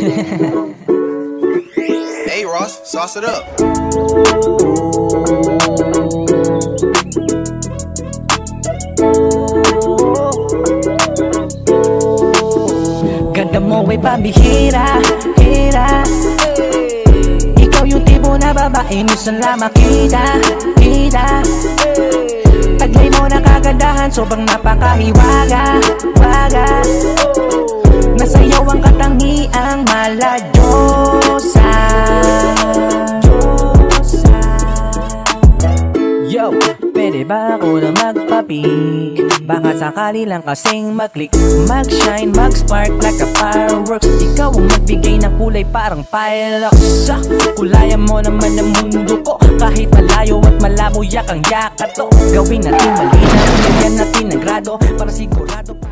Hey Ross, sauce it up. Ganda mo ay pambihira, hira. Ikaw yung tipo na babae minsan lang makita, kita. Taglay mo na kagandahan, sobrang napakahiwaga, waga. Nasayaw ang katangiang maladyosa. Yo, pwede ba ako na magpapik? Baka sakali lang kasing mag-click, mag-shine, mag-spark like a fireworks. Ikaw ang magbigay ng kulay parang fireworks. Kulayan mo naman ang mundo ko, kahit malayo at malabo, yakang yaka to. Gawin natin malinaw, lagyan natin ng grado para sigurado.